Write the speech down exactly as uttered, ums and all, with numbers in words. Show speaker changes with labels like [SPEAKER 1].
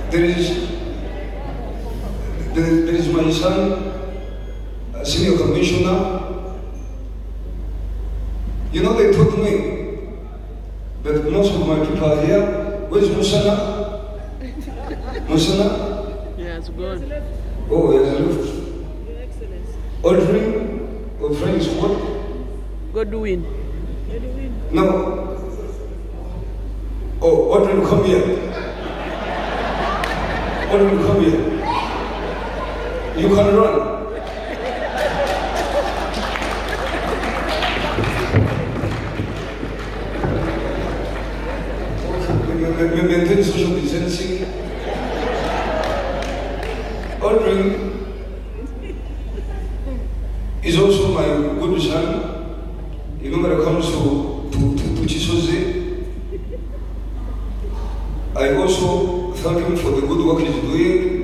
[SPEAKER 1] There is, there, there is my son, a senior commissioner. You know, they told me that most of my people are here. Where's Musana? Musana?
[SPEAKER 2] Yeah, it's good.
[SPEAKER 1] Oh, he has left.
[SPEAKER 2] Your Excellency.
[SPEAKER 1] Audrey, your friend is what?
[SPEAKER 2] Godwin. Godwin.
[SPEAKER 1] No. Oh, Audrey, come here. Audrey, come here. You can run. We maintain social distancing. Audrey is also my good son. You know, when it comes to, to, to, to Chisoze, I also thank him for the good work he's doing.